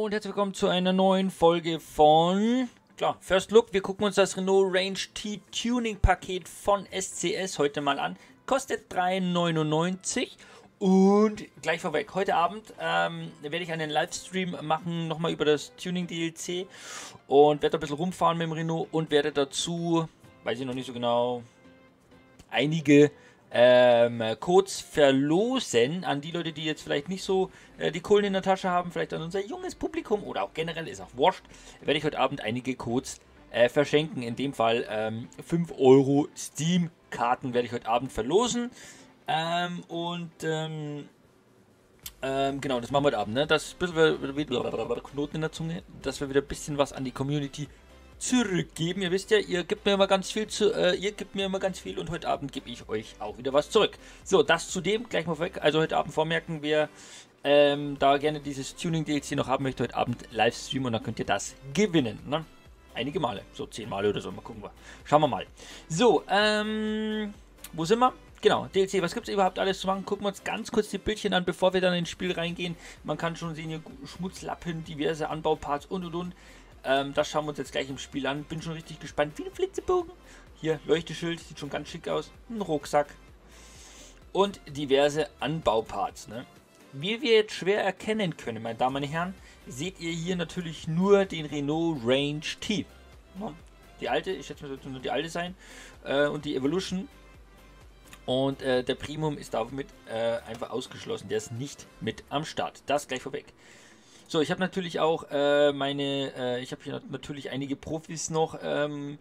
und herzlich willkommen zu einer neuen Folge von First Look. Wir gucken uns das Renault Range T Tuning Paket von SCS heute mal an. Kostet 3,99 und gleich vorweg, heute Abend werde ich einen Livestream machen, nochmal über das Tuning DLC und werde ein bisschen rumfahren mit dem Renault und werde dazu, weiß ich noch nicht so genau, einige Codes verlosen an die Leute, die jetzt vielleicht nicht so die Kohlen in der Tasche haben, vielleicht an unser junges Publikum oder auch generell, ist auch wurscht, werde ich heute Abend einige Codes verschenken. In dem Fall 5 Euro Steam-Karten werde ich heute Abend verlosen. Genau, das machen wir heute Abend, ne? Das bisschen wieder Knoten in der Zunge, dass wir wieder ein bisschen was an die Community zurückgeben. Ihr wisst ja, ihr gebt mir immer ganz viel und heute Abend gebe ich euch auch wieder was zurück. So, das zudem gleich mal weg. Also heute Abend vormerken, wer da gerne dieses Tuning DLC noch haben möchte, heute Abend Livestream und dann könnt ihr das gewinnen. Ne? Einige Male, so 10 Male oder so. Mal gucken wir. Schauen wir mal. So, wo sind wir? Genau, DLC, was gibt es überhaupt alles zu machen? Gucken wir uns ganz kurz die Bildchen an, bevor wir dann ins Spiel reingehen. Man kann schon sehen, hier Schmutzlappen, diverse Anbauparts und. Das schauen wir uns jetzt gleich im Spiel an. Bin schon richtig gespannt. Wie ein Flitzebogen. Hier, Leuchteschild, sieht schon ganz schick aus. Ein Rucksack. Und diverse Anbauparts. Ne? Wie wir jetzt schwer erkennen können, meine Damen und Herren, seht ihr hier natürlich nur den Renault Range T. Die alte, ich schätze mal, das wird nur die alte sein. Und die Evolution. Und der Premium ist damit einfach ausgeschlossen. Der ist nicht mit am Start. Das gleich vorweg. So, ich habe natürlich auch ich habe hier natürlich einige Profis noch an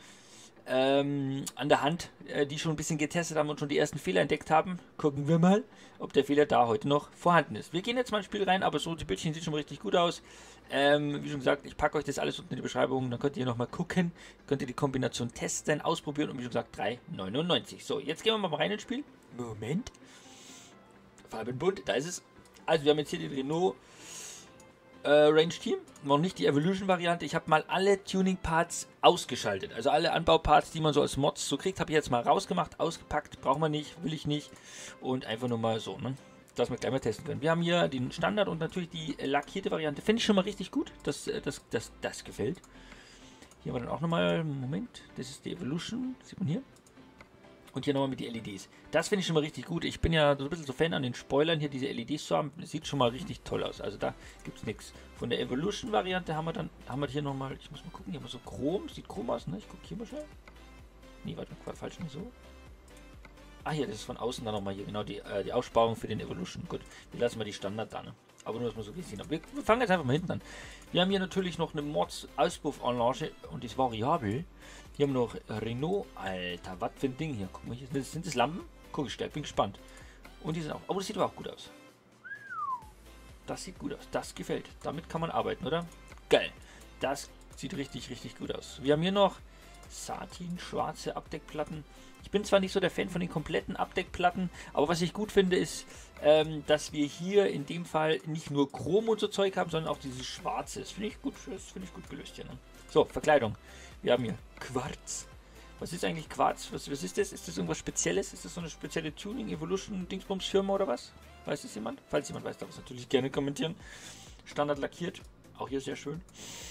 der Hand, die schon ein bisschen getestet haben und schon die ersten Fehler entdeckt haben. Gucken wir mal, ob der Fehler da heute noch vorhanden ist. Wir gehen jetzt mal ins Spiel rein, aber so, die Bildchen sieht schon richtig gut aus. Wie schon gesagt, ich packe euch das alles unten in die Beschreibung, dann könnt ihr nochmal gucken, könnt ihr die Kombination testen, ausprobieren und wie schon gesagt 3,99. So, jetzt gehen wir mal rein ins Spiel. Moment. Farbenbunt, da ist es. Also wir haben jetzt hier den Renault Range Team, noch nicht die Evolution Variante. Ich habe mal alle Tuning Parts ausgeschaltet. Also alle Anbauparts, die man so als Mods so kriegt, habe ich jetzt mal rausgemacht, ausgepackt. Brauchen wir nicht, will ich nicht. Und einfach nur mal so, ne? Dass wir gleich mal testen können. Wir haben hier den Standard und natürlich die lackierte Variante. Finde ich schon mal richtig gut. Das gefällt. Hier haben wir dann auch nochmal, Moment, das ist die Evolution, sieht man hier. Und hier nochmal mit den LEDs. Das finde ich schon mal richtig gut. Ich bin ja so ein bisschen so Fan an den Spoilern hier, diese LEDs zu haben. Das sieht schon mal richtig toll aus. Also da gibt es nichts. Von der Evolution-Variante haben wir hier nochmal, ich muss mal gucken, hier haben wir so Chrom. Sieht Chrom aus, ne? Ich gucke hier mal schnell. Nee, warte mal, falsch, nicht so. Ah, hier, das ist von außen dann nochmal hier, genau, die Aussparung für den Evolution. Gut, wir lassen mal die Standard da, ne? Aber nur, dass wir so gesehen haben. Wir fangen jetzt einfach mal hinten an. Wir haben hier natürlich noch eine Mods-Auspuffanlage und die ist variabel. Hier haben wir noch Renault. Alter, was für ein Ding hier. Guck mal, hier sind das Lampen? Guck ich, bin gespannt. Und die sind auch. Aber das sieht aber auch gut aus. Das sieht gut aus. Das gefällt. Damit kann man arbeiten, oder? Geil. Das sieht richtig, richtig gut aus. Wir haben hier noch Satin, schwarze Abdeckplatten. Ich bin zwar nicht so der Fan von den kompletten Abdeckplatten, aber was ich gut finde ist, dass wir hier in dem Fall nicht nur Chrom und so Zeug haben, sondern auch dieses Schwarze. Das finde ich gut gelöst hier. Ne? So, Verkleidung. Wir haben hier Quarz. Was ist eigentlich Quarz? Was ist das? Ist das irgendwas Spezielles? Ist das so eine spezielle Tuning, Evolution, Dingsbums Firma oder was? Weiß das jemand? Falls jemand weiß, darf es natürlich gerne kommentieren. Standard lackiert. Auch hier sehr schön.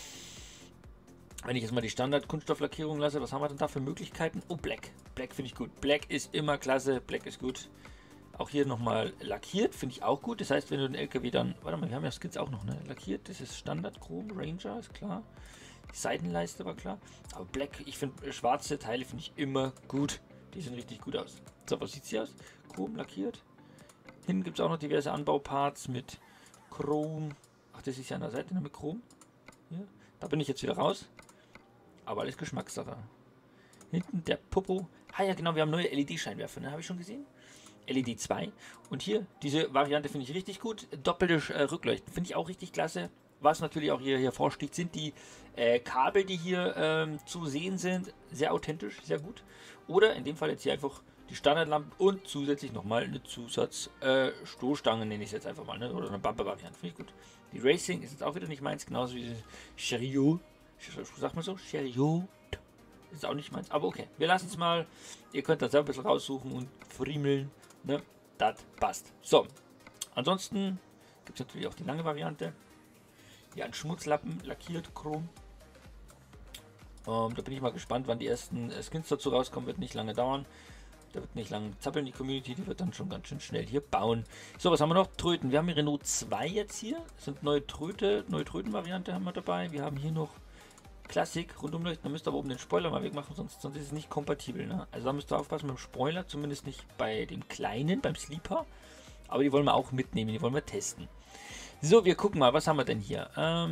Wenn ich jetzt mal die Standard-Kunststofflackierung lasse, was haben wir denn da für Möglichkeiten? Oh, Black. Black finde ich gut. Black ist immer klasse. Black ist gut. Auch hier nochmal lackiert, finde ich auch gut. Das heißt, wenn du den LKW dann... Warte mal, wir haben ja Skins auch noch, ne? Lackiert, das ist Standard-Chrom, Ranger, ist klar. Die Seitenleiste war klar. Aber Black, ich finde schwarze Teile finde ich immer gut. Die sehen richtig gut aus. So, was sieht sie aus? Chrom lackiert. Hinten gibt es auch noch diverse Anbauparts mit Chrom. Ach, das ist ja an der Seite mit Chrom. Hier. Da bin ich jetzt wieder raus. Aber alles Geschmackssache. Hinten der Popo. Ah ja, genau, wir haben neue LED-Scheinwerfer, ne? Habe ich schon gesehen. LED 2. Und hier, diese Variante finde ich richtig gut. Doppelte Rückleuchten finde ich auch richtig klasse. Was natürlich auch hier vorsteht, sind die Kabel, die hier zu sehen sind. Sehr authentisch, sehr gut. Oder in dem Fall jetzt hier einfach die Standardlampe und zusätzlich nochmal eine Stoßstange, nenne ich es jetzt einfach mal, ne? Oder eine Bumper-Variante, finde ich gut. Die Racing ist jetzt auch wieder nicht meins, genauso wie Chariot. Sagt man so? Chariot. Ist auch nicht meins, aber okay. Wir lassen es mal. Ihr könnt da selber ein bisschen raussuchen und friemeln. Ne? Das passt. So. Ansonsten gibt es natürlich auch die lange Variante. Ja, ein Schmutzlappen lackiert, Chrom. Da bin ich mal gespannt, wann die ersten Skins dazu rauskommen. Wird nicht lange dauern. Da wird nicht lange zappeln, die Community. Die wird dann schon ganz schön schnell hier bauen. So, was haben wir noch? Tröten. Wir haben hier Renault 2 jetzt hier. Das sind neue Tröten-Variante haben wir dabei. Wir haben hier noch Klassik, Rundumleuchten. Da müsst ihr aber oben den Spoiler mal wegmachen, sonst ist es nicht kompatibel. Ne? Also da müsst ihr aufpassen mit dem Spoiler. Zumindest nicht bei dem kleinen, beim Sleeper. Aber die wollen wir auch mitnehmen. Die wollen wir testen. So, wir gucken mal. Was haben wir denn hier?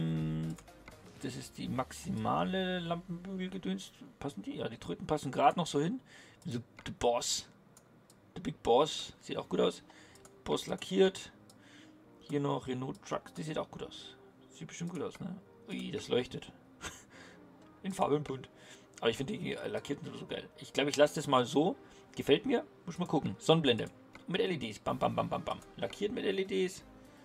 Das ist die maximale Lampenbügelgedöns. Passen die? Ja, die Tröten passen gerade noch so hin. So, the Boss. The Big Boss. Sieht auch gut aus. Boss lackiert. Hier noch Renault Trucks. Die sieht auch gut aus. Sieht bestimmt gut aus, ne? Ui, das leuchtet. In Farbe und bunt. Aber ich finde die lackierten so geil. Ich glaube, ich lasse das mal so. Gefällt mir. Muss mal gucken. Sonnenblende. Mit LEDs. Bam, bam, bam, bam, bam. Lackiert mit LEDs.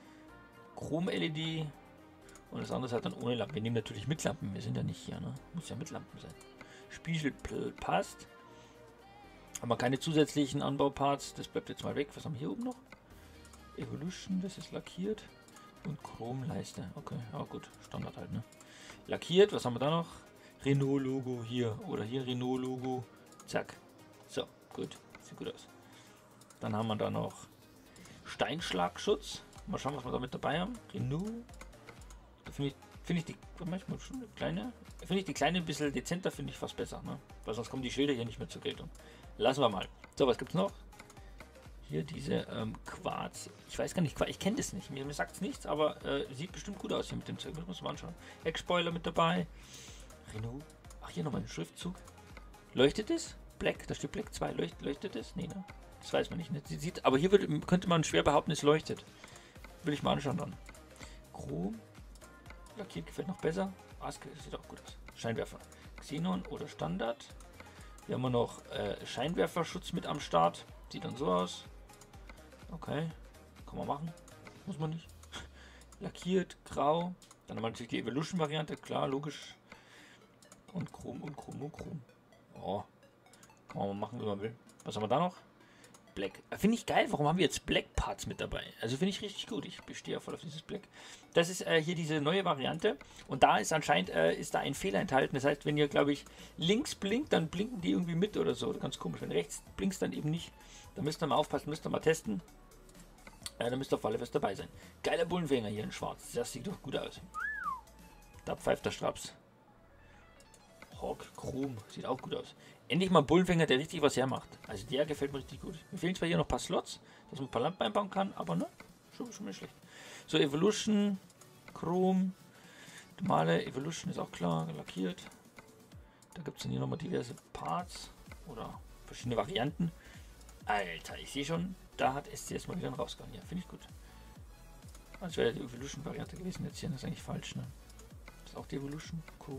Chrom-LED. Und das andere ist halt dann ohne Lampen. Wir nehmen natürlich mit Lampen. Wir sind ja nicht hier, ne? Muss ja mit Lampen sein. Spiegel passt. Haben wir keine zusätzlichen Anbauparts. Das bleibt jetzt mal weg. Was haben wir hier oben noch? Evolution, das ist lackiert. Und Chromleiste. Okay, ja gut. Standard halt, ne? Lackiert. Was haben wir da noch? Renault-Logo hier. Oder hier Renault-Logo. Zack. So, gut. Sieht gut aus. Dann haben wir da noch Steinschlagschutz. Mal schauen, was wir da mit dabei haben. Renault. Da finde ich die manchmal schon eine kleine. Finde ich die kleine ein bisschen dezenter, finde ich fast besser, ne? Weil sonst kommen die Schilder hier nicht mehr zur Geltung. Lassen wir mal. So, was gibt's noch? Hier diese Quarz. Ich weiß gar nicht, ich kenne das nicht. Mir sagt es nichts, aber sieht bestimmt gut aus hier mit dem Zeug. Das muss man anschauen. Heckspoiler mit dabei. Renault. Ach, hier nochmal ein Schriftzug. Leuchtet es? Black, da steht Black 2. Leuchtet es? Nee, ne? Das weiß man nicht. Ne? Sie sieht, aber hier könnte man schwer behaupten, es leuchtet. Will ich mal anschauen dann. Chrom. Lackiert gefällt noch besser. Aske sieht auch gut aus. Scheinwerfer. Xenon oder Standard. Hier haben wir noch Scheinwerferschutz mit am Start. Sieht dann so aus. Okay. Kann man machen. Muss man nicht. Lackiert, grau. Dann haben wir natürlich die Evolution-Variante. Klar, logisch. Und Chrom und Chrom und Chrom. Oh. Kann man machen, wie man will. Was haben wir da noch? Black. Finde ich geil. Warum haben wir jetzt Black Parts mit dabei? Also finde ich richtig gut. Ich bestehe ja voll auf dieses Black. Das ist hier diese neue Variante. Und da ist anscheinend ist da ein Fehler enthalten. Das heißt, wenn ihr, glaube ich, links blinkt, dann blinken die irgendwie mit oder so. Ganz komisch. Wenn rechts blinkt, dann eben nicht. Da müsst ihr mal aufpassen, müsst ihr mal testen. Da müsst ihr auf alle was dabei sein. Geiler Bullenfänger hier in schwarz. Das sieht doch gut aus. Da pfeift der Straps. Hawk Chrom. Sieht auch gut aus. Endlich mal ein Bullenfänger, der richtig was hermacht. Also der gefällt mir richtig gut. Mir fehlen zwar hier noch ein paar Slots, dass man ein paar Lampen einbauen kann, aber ne, schon nicht schlecht. So, Evolution, Chrom, normale Evolution ist auch klar, lackiert. Da gibt es dann hier nochmal diverse Parts oder verschiedene Varianten. Alter, ich sehe schon, da hat SCS mal wieder einen rausgegangen. Ja, finde ich gut. Das wäre die Evolution-Variante gewesen jetzt hier, das ist eigentlich falsch, ne? Das ist auch die Evolution, Chrom.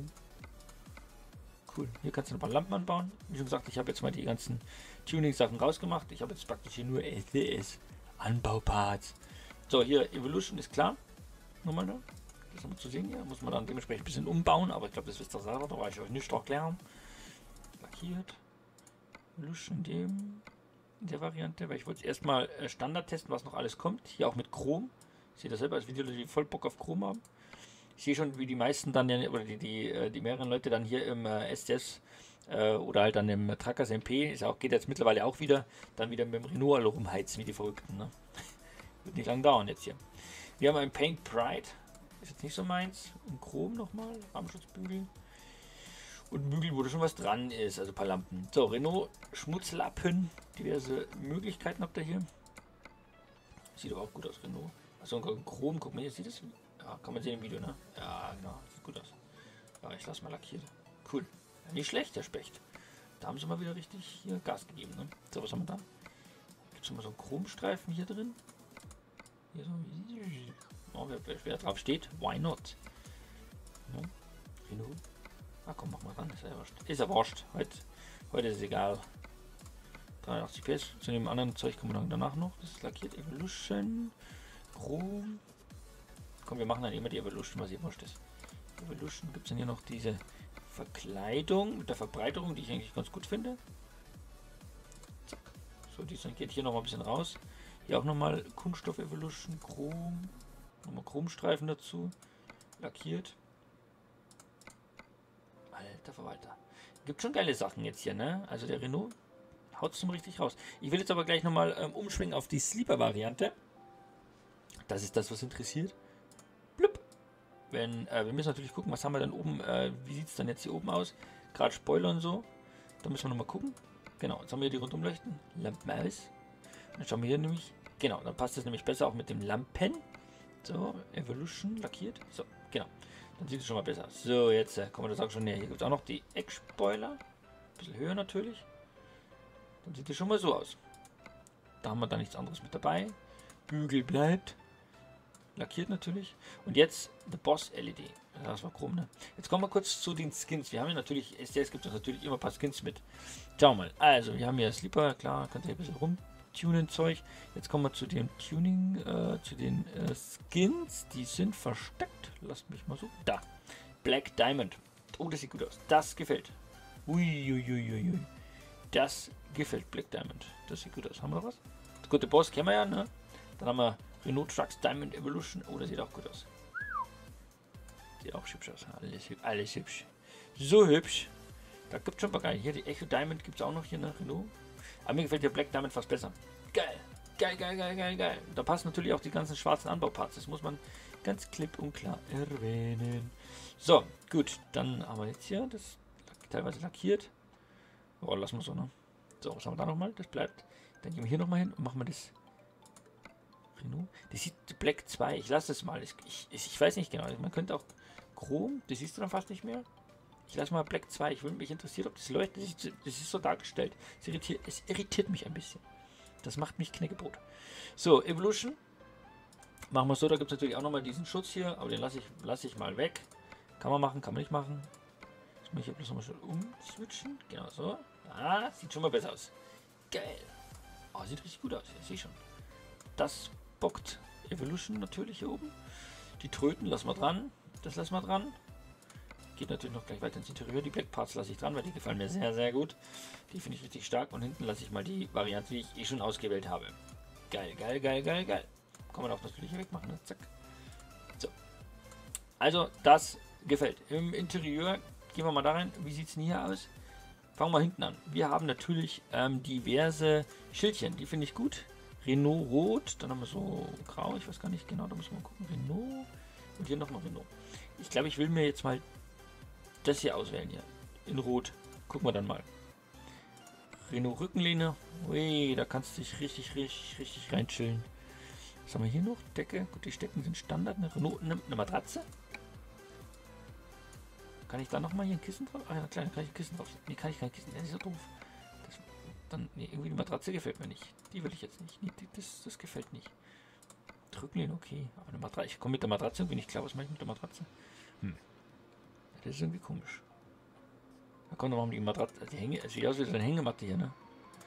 Cool. Hier kannst du ein paar Lampen anbauen. Wie schon gesagt, ich habe jetzt mal die ganzen Tuning-Sachen rausgemacht. Ich habe jetzt praktisch hier nur SDS-Anbauparts. So, hier Evolution ist klar. Nochmal da. Das haben wir zu sehen hier. Muss man dann dementsprechend ein bisschen umbauen. Aber ich glaube, das wisst ihr selber. Da brauche ich euch nicht erklären. Lackiert. Evolution in der Variante. Weil ich wollte erstmal Standard testen, was noch alles kommt. Hier auch mit Chrom. Seht ihr selber, als Video, die voll Bock auf Chrom haben. Ich sehe schon, wie die meisten dann, oder die mehreren Leute dann hier im SDS oder halt dann im Trackers MP, geht jetzt mittlerweile auch wieder, dann wieder mit dem Renault alle rumheizen, wie die Verrückten. Ne? Wird nicht lange dauern jetzt hier. Wir haben ein Paint Pride, ist jetzt nicht so meins. Ein Chrom nochmal, Rahmenschutzbügel. Und Bügel, wo da schon was dran ist, also ein paar Lampen. So, Renault Schmutzlappen, diverse Möglichkeiten habt ihr hier. Sieht aber auch gut aus, Renault. Also ein Chrom, guck mal hier, sieht das? Ja, kann man sehen im Video, ne? Ja, genau, sieht gut aus. Ja, ich lasse mal lackiert. Cool. Ja, nicht schlecht, der Specht. Da haben sie mal wieder richtig hier Gas gegeben, ne? So, was haben wir da? Gibt es mal so einen Chromstreifen hier drin? Hier so. Oh, wer drauf steht, why not? Ja. Renault. Ah, komm, mach mal ran, ist ja wurscht. Ist ja wurscht. Heute ist es egal. 83 PS. Zu dem anderen Zeug kommen wir dann danach noch. Das ist lackiert. Evolution. Chrom. Komm, wir machen dann immer die Evolution, was ihr wurscht ist. Evolution gibt es dann hier noch diese Verkleidung mit der Verbreiterung, die ich eigentlich ganz gut finde. Zack. So, die geht hier noch mal ein bisschen raus. Hier auch nochmal Kunststoff Evolution, Chrom. Nochmal Chromstreifen dazu. Lackiert. Alter Verwalter. Gibt schon geile Sachen jetzt hier, ne? Also der Renault haut es schon richtig raus. Ich will jetzt aber gleich nochmal umschwingen auf die Sleeper-Variante. Das ist das, was interessiert. Blub. Wir müssen natürlich gucken, was haben wir dann oben, wie sieht es dann jetzt hier oben aus? Gerade Spoiler und so. Da müssen wir nochmal gucken. Genau, jetzt haben wir hier die Rundumleuchten. Lampenmaus. Dann schauen wir hier nämlich. Genau, dann passt das nämlich besser auch mit dem Lampen. So, Evolution lackiert. So, genau. Dann sieht es schon mal besser aus. So, jetzt kommen wir das auch schon näher. Hier gibt es auch noch die Eckspoiler. Ein bisschen höher natürlich. Dann sieht es schon mal so aus. Da haben wir dann nichts anderes mit dabei. Bügel bleibt. Lackiert natürlich. Und jetzt The Boss LED. Das war chrom, ne? Jetzt kommen wir kurz zu den Skins. Wir haben hier natürlich, SDS gibt es natürlich immer ein paar Skins mit. Schauen wir mal. Also, wir haben hier Sleeper, klar, könnt ihr ein bisschen rumtunen Zeug. Jetzt kommen wir zu dem Tuning, zu den Skins. Die sind versteckt. Lasst mich mal so. Da. Black Diamond. Oh, das sieht gut aus. Das gefällt. Uiuiuiui. Das gefällt Black Diamond. Das sieht gut aus. Haben wir noch was? Das gute Boss kennen wir ja, ne? Dann haben wir Renault Trucks Diamond Evolution. Oh, das sieht auch gut aus. Sieht auch hübsch aus. Alles hübsch. So hübsch. Da gibt es schon ein paar geile. Hier die Echo Diamond gibt es auch noch hier nach Renault. Aber mir gefällt der Black Diamond fast besser. Geil. Geil, geil, geil, geil, geil. Da passen natürlich auch die ganzen schwarzen Anbauparts. Das muss man ganz klipp und klar erwähnen. So, gut. Dann haben wir jetzt hier das teilweise lackiert. Oh, lassen wir so, ne? So, was haben wir da nochmal? Das bleibt. Dann gehen wir hier nochmal hin und machen wir das. Renault. Das sieht Black 2. Ich lasse das mal. Ich weiß nicht genau. Man könnte auch Chrom. Das siehst du dann fast nicht mehr. Ich lasse mal Black 2. Ich würde mich interessieren, ob das leuchtet. Das ist so dargestellt. Es irritiert mich ein bisschen. Das macht mich Knäckebrot. So, Evolution. Machen wir es so. Da gibt es natürlich auch nochmal diesen Schutz hier. Aber den lasse ich mal weg. Kann man machen, kann man nicht machen. Jetzt muss ich bloß nochmal schon umswitchen. Genau so. Ah, sieht schon mal besser aus. Geil. Oh, sieht richtig gut aus. Ich sehe schon. Das bockt. Evolution natürlich hier oben. Die Tröten lassen wir dran. Das lassen wir dran. Geht natürlich noch gleich weiter ins Interieur. Die Black Parts lasse ich dran, weil die gefallen mir sehr, sehr gut. Die finde ich richtig stark. Und hinten lasse ich mal die Variante, die ich schon ausgewählt habe. Geil, geil, geil, geil, geil. Kann man auch natürlich hier wegmachen. Ne? Zack. So. Also, das gefällt. Im Interieur gehen wir mal da rein. Wie sieht es denn hier aus? Fangen wir hinten an. Wir haben natürlich diverse Schildchen. Die finde ich gut. Renault Rot. Dann haben wir so Grau. Ich weiß gar nicht genau. Da muss man gucken. Renault. Und hier nochmal Renault. Ich glaube, ich will mir jetzt mal das hier auswählen. Hier. In Rot. Gucken wir dann mal. Renault Rückenlehne. Ui, da kannst du dich richtig reinchillen. Was haben wir hier noch? Decke. Gut, die Stecken sind Standard. Eine Renault, eine Matratze. Kann ich da nochmal hier ein Kissen drauf? Ah ja, klar, kann ich ein Kissen drauf. Nee, kann ich kein Kissen. Das ist so doof. Nee, irgendwie die Matratze gefällt mir nicht. Die will ich jetzt nicht. Nee, das gefällt nicht. Rückenlehne, okay. Aber eine Matratze. Ich komme mit der Matratze irgendwie nicht klar. Was mache ich mit der Matratze? Das ist irgendwie komisch. Da kommt nochmal die Matratze. Die Hänge. Es sieht aus wie so eine Hängematte hier, ne?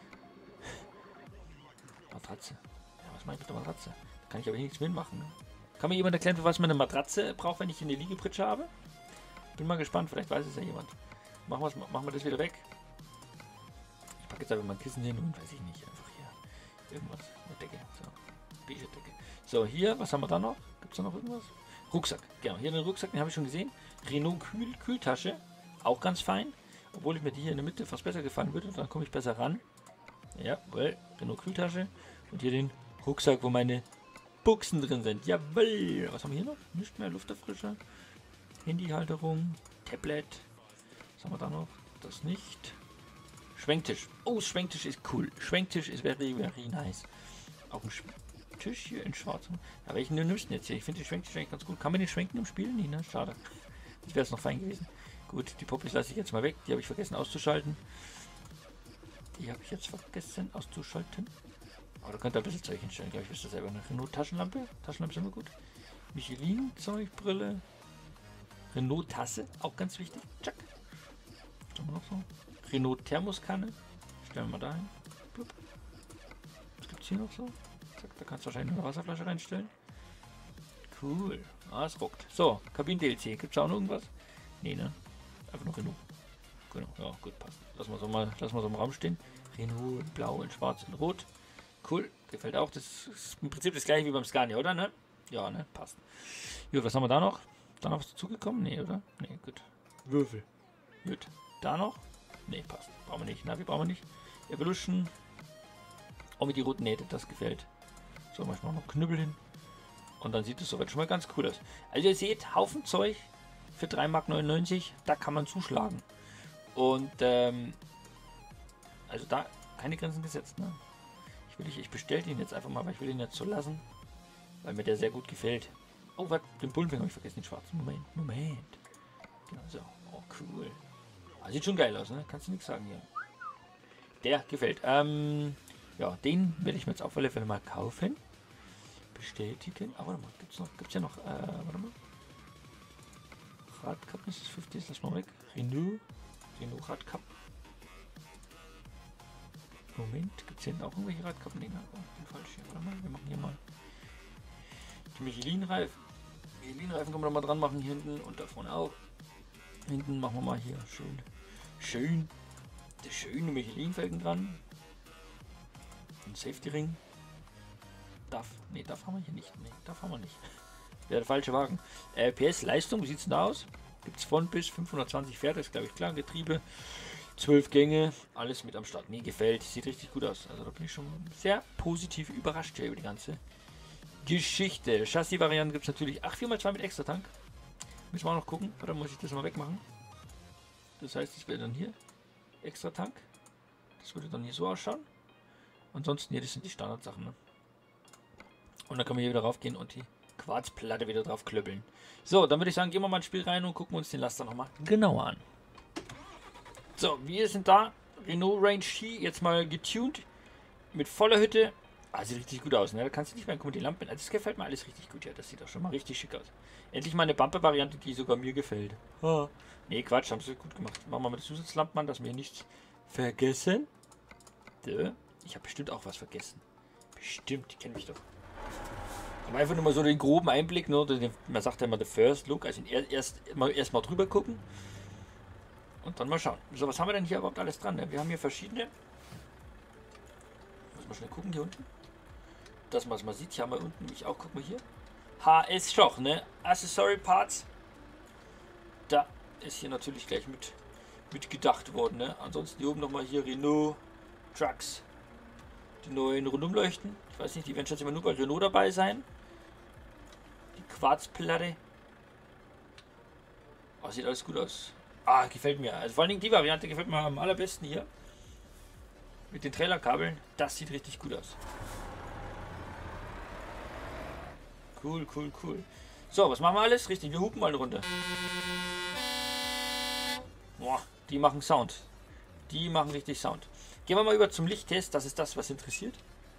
Matratze. Ja, was mache ich mit der Matratze? Da kann ich aber hier nichts mitmachen. Ne? Kann mir jemand erklären, für was man eine Matratze braucht, wenn ich eine Liegepritsche habe? Bin mal gespannt, vielleicht weiß es ja jemand. Machen wir das wieder weg. Ich packe jetzt einfach mal ein Kissen hin und weiß ich nicht, einfach hier irgendwas. Eine Decke. So. Beige Decke. So, hier, was haben wir da noch? Gibt es da noch irgendwas? Rucksack. Genau, hier den Rucksack, den habe ich schon gesehen. Renault Kühltasche. Auch ganz fein. Obwohl ich mir die hier in der Mitte fast besser gefallen würde. Dann komme ich besser ran. Jawohl, Renault Kühltasche. Und hier den Rucksack, wo meine Buchsen drin sind. Jawohl. Was haben wir hier noch? Nicht mehr Lufterfrischer. Handyhalterung, Tablet. Was haben wir da noch? Das nicht. Schwenktisch. Oh, Schwenktisch ist cool. Schwenktisch ist very nice. Auch ein Tisch hier in schwarz. Ja, welchen nimmst du denn jetzt hier? Ich finde den Schwenktisch eigentlich ganz gut. Kann man den schwenken im Spiel? Nee, ne? Schade. Das wäre es noch fein gewesen. Gut, die Poppies lasse ich jetzt mal weg. Die habe ich vergessen auszuschalten. Aber da könnt ihr ein bisschen Zeug hinstellen. Glaube ich, ist das selber eine Renault Taschenlampe. Taschenlampe ist immer gut. Michelin Zeugbrille. Renault Tasse, auch ganz wichtig. Tschack. Was haben wir noch so? Renault Thermoskanne. Stellen wir mal dahin. Blub. Was gibt es hier noch so? Zack, da kannst du wahrscheinlich eine Wasserflasche reinstellen. Cool. Ah, es rockt. So, Kabinen-DLC. Gibt es auch noch irgendwas? Nee, ne? Einfach nur Renault. Genau, ja, gut, passt. Lassen wir so im Raum stehen. Renault in Blau, in Schwarz, in Rot. Cool, gefällt auch. Das ist im Prinzip das gleiche wie beim Scania, oder? Ne? Ja, ne? Passt. Gut, was haben wir da noch? Da noch was dazugekommen? Nee, oder? Nee, gut. Würfel. Gut. Da noch? Nee, passt. Brauchen wir nicht. Navi brauchen wir nicht. Evolution. Auch mit die roten Nähte, das gefällt. So, manchmal noch Knüppel hin. Und dann sieht es soweit schon mal ganz cool aus. Also ihr seht, Haufen Zeug für 3,99 Mark. Da kann man zuschlagen. Und, also da keine Grenzen gesetzt, ne? Ich bestelle den jetzt einfach mal, weil ich will ihn jetzt so lassen. Weil mir der sehr gut gefällt. Oh, was? Den Bullenfänger habe ich vergessen, den schwarzen. Moment. Genau so. Oh, cool. Ah, sieht schon geil aus, ne? Kannst du nichts sagen hier. Der gefällt. Ja, den werde ich mir jetzt auf alle Fälle mal kaufen. Bestätigen. Ah, warte mal. Gibt's ja noch, warte mal. Radkappen ist das 50, lass mal weg. Renault Radkappen. Moment, gibt es hier auch irgendwelche Radkappen? Nee, bin falsch hier. Warte mal, wir machen hier mal die Michelin-Reifen. Michelin-Reifen können wir da mal dran machen hier hinten und da vorne auch. Hinten machen wir mal hier schön die schöne Michelin-Felgen dran. Ein Safety-Ring. DAF haben wir hier nicht. Nee, DAF haben wir nicht. Wäre der falsche Wagen. PS Leistung, wie sieht es denn da aus? Gibt es von bis 520 Pferde, ist glaube ich klar. Getriebe, 12 Gänge, alles mit am Start. Mir gefällt, sieht richtig gut aus. Also da bin ich schon sehr positiv überrascht hier über die ganze Geschichte. Chassis-Varianten gibt es natürlich 4x2 mit extra Tank. Müssen wir auch noch gucken, oder muss ich das mal wegmachen? Das heißt, das wäre dann hier extra Tank. Das würde dann hier so ausschauen. Ansonsten hier, das sind die Standardsachen. Ne? Und dann können wir hier wieder raufgehen und die Quarzplatte wieder drauf klöppeln. So, dann würde ich sagen, gehen wir mal ins Spiel rein und gucken uns den Laster nochmal genauer an. So, wir sind da. Renault Range T, jetzt mal getuned. Mit voller Hütte. Ah, sieht richtig gut aus, ne? Da kannst du nicht mehr gucken, die Lampen. Also das gefällt mir alles richtig gut, ja. Das sieht auch schon mal richtig schick aus. Endlich mal eine Bumper-Variante, die sogar mir gefällt. Oh. Nee, Quatsch, haben sie gut gemacht. Machen wir mal die Zusatzlampen an, dass wir hier nichts vergessen. Ich habe bestimmt auch was vergessen. Bestimmt, die kennen mich doch. Aber einfach nur mal so den groben Einblick, ne? Man sagt ja immer the first look, also erst mal drüber gucken. Und dann mal schauen. So, was haben wir denn hier überhaupt alles dran? Ne? Wir haben hier verschiedene. Muss mal schnell gucken hier unten. Dass man es mal sieht. Hier haben wir unten nämlich auch, guck mal hier. HS Schoch, ne? Accessory Parts. Da ist hier natürlich gleich mit gedacht worden, ne? Ansonsten hier oben nochmal hier Renault Trucks. Die neuen Rundumleuchten. Ich weiß nicht, die werden schätze immer nur bei Renault dabei sein. Die Quarzplatte. Oh, sieht alles gut aus. Ah, gefällt mir. Also vor allen Dingen die Variante gefällt mir am allerbesten hier. Mit den Trailerkabeln. Das sieht richtig gut aus. Cool, cool, cool. So, was machen wir alles? Richtig, wir hupen mal eine Runde. Boah, die machen Sound. Die machen richtig Sound. Gehen wir mal über zum Lichttest. Das ist das, was interessiert.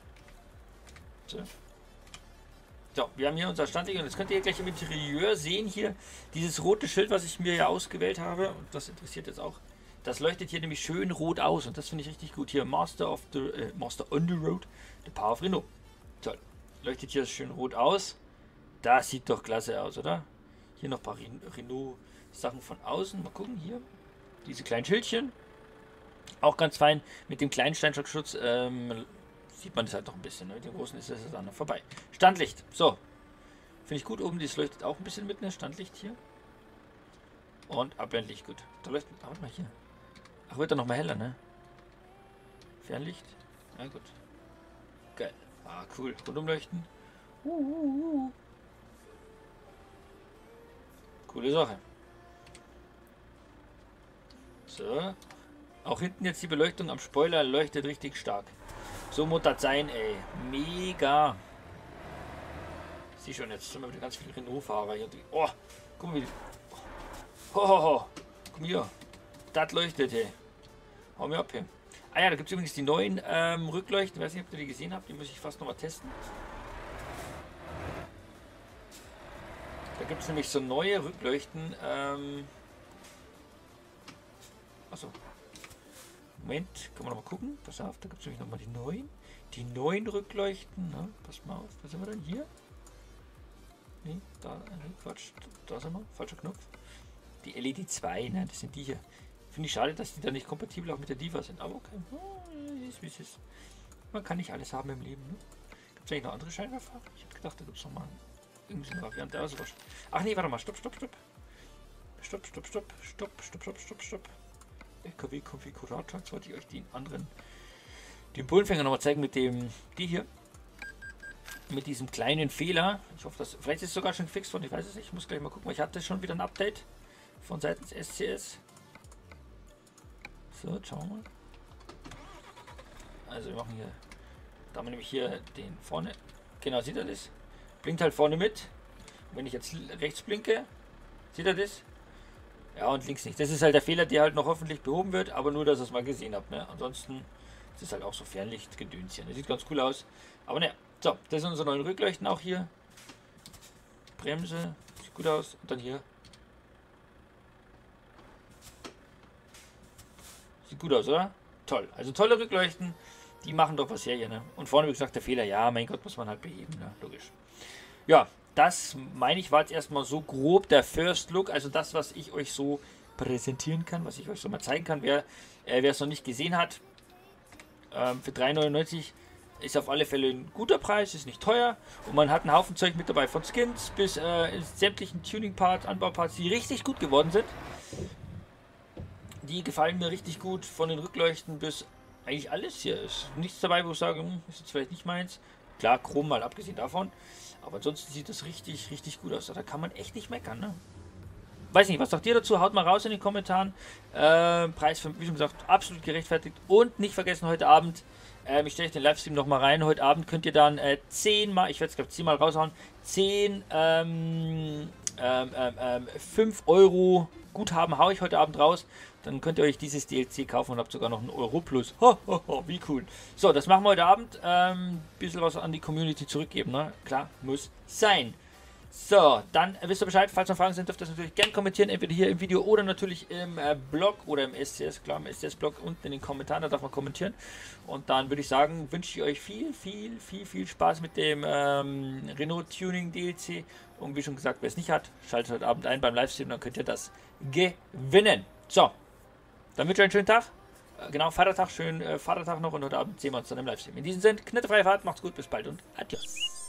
So, wir haben hier unser Standig und jetzt könnt ihr gleich im Interieur sehen hier dieses rote Schild, was ich mir ja ausgewählt habe. Und das interessiert jetzt auch. Das leuchtet hier nämlich schön rot aus und das finde ich richtig gut. Hier Master on the Road, the Power of Renault. So, leuchtet hier schön rot aus. Das sieht doch klasse aus, oder? Hier noch ein paar Renault-Sachen von außen. Mal gucken hier. Diese kleinen Schildchen. Auch ganz fein. Mit dem kleinen Steinstockschutz sieht man das halt noch ein bisschen. Ne? Mit dem großen ist das dann noch vorbei. Standlicht. So. Finde ich gut. Oben, das leuchtet auch ein bisschen mit, ne? Standlicht hier. Und Abblendlicht, gut. Da leuchtet. Warte mal hier. Ach, wird er noch mal heller, ne? Fernlicht. Ja, gut. Geil. Ah, cool. Rundumleuchten. Coole Sache. So. Auch hinten jetzt die Beleuchtung am Spoiler leuchtet richtig stark. So muss das sein, ey. Mega. Ich sehe schon, jetzt sind wir wieder ganz viele Renault-Fahrer hier. Oh, guck mal wie. Hohoho. Komm hier. Das leuchtet, ey. Hau mir ab hier. Ah ja, da gibt es übrigens die neuen Rückleuchten. Ich weiß nicht, ob ihr die gesehen habt. Die muss ich fast noch mal testen. Da gibt es nämlich so neue Rückleuchten. Achso. Moment, können wir noch mal gucken. Pass auf, da gibt es nämlich noch mal die neuen. Die neuen Rückleuchten. Na, pass mal auf. Was sind wir denn hier? Nee, da, Quatsch. Da sind wir. Falscher Knopf. Die LED 2, ne? Das sind die hier. Finde ich schade, dass die da nicht kompatibel auch mit der Diva sind. Aber okay. Ist wie es ist. Man kann nicht alles haben im Leben. Ne? Gibt es eigentlich noch andere Scheinwerfer? Ich habe gedacht, da gibt es noch mal irgendeine Variante auswaschen. Ach nee, warte mal, stopp. Stopp. LKW-Konfigurator. Jetzt wollte ich euch den Bullenfänger nochmal zeigen mit dem, die hier. Mit diesem kleinen Fehler. Ich hoffe, dass, vielleicht ist es sogar schon gefixt worden, ich weiß es nicht. Ich muss gleich mal gucken, weil ich hatte schon wieder ein Update von seitens SCS. So, jetzt schauen wir mal. Also wir machen hier, da haben wir nämlich hier den vorne. Genau, sieht ihr das? Blinkt halt vorne mit. Wenn ich jetzt rechts blinke, seht ihr das? Ja, und links nicht. Das ist halt der Fehler, der halt noch hoffentlich behoben wird, aber nur, dass ihr es mal gesehen habt. Ne? Ansonsten ist es halt auch so Fernlichtgedönschen. Das sieht ganz cool aus. Aber naja, so, das sind unsere neuen Rückleuchten auch hier. Bremse, sieht gut aus. Und dann hier. Sieht gut aus, oder? Toll. Also tolle Rückleuchten. Die machen doch was her hier, ne? Und vorne, wie gesagt, der Fehler. Ja, mein Gott, muss man halt beheben, ne? Logisch. Ja, das, meine ich, war jetzt erstmal so grob der First Look. Also das, was ich euch so präsentieren kann, was ich euch so mal zeigen kann. Wer es noch nicht gesehen hat, für 3,99 ist auf alle Fälle ein guter Preis, ist nicht teuer. Und man hat einen Haufen Zeug mit dabei, von Skins bis sämtlichen Tuning-Parts, Anbauparts, die richtig gut geworden sind. Die gefallen mir richtig gut, von den Rückleuchten bis eigentlich alles. Hier ist nichts dabei, wo ich sage, ist jetzt vielleicht nicht meins. Klar, Chrom mal abgesehen davon. Aber ansonsten sieht das richtig, richtig gut aus. Da kann man echt nicht meckern, ne? Weiß nicht, was sagt ihr dazu? Haut mal raus in den Kommentaren. Preis, wie schon gesagt, absolut gerechtfertigt. Und nicht vergessen, heute Abend, ich stelle den Livestream nochmal rein. Heute Abend könnt ihr dann 10 Mal, ich werde es glaube ich 10 Mal raushauen, 10 5 Euro Guthaben haue ich heute Abend raus. Dann könnt ihr euch dieses DLC kaufen und habt sogar noch einen Euro plus. Ho, ho, ho, wie cool. So, das machen wir heute Abend. Bisschen was an die Community zurückgeben, ne? Klar, muss sein. So, dann wisst ihr Bescheid. Falls noch Fragen sind, dürft ihr das natürlich gerne kommentieren. Entweder hier im Video oder natürlich im Blog oder im SCS. Klar, im SCS-Blog unten in den Kommentaren. Da darf man kommentieren. Und dann würde ich sagen, wünsche ich euch viel Spaß mit dem Renault Tuning DLC. Und wie schon gesagt, wer es nicht hat, schaltet heute Abend ein beim Livestream. Dann könnt ihr das gewinnen. So, dann wünsche ich euch einen schönen Tag. Genau, Vatertag, schönen Vatertag noch. Und heute Abend sehen wir uns dann im Livestream. In diesem Sinne, knetterfreie Fahrt. Macht's gut, bis bald und adios.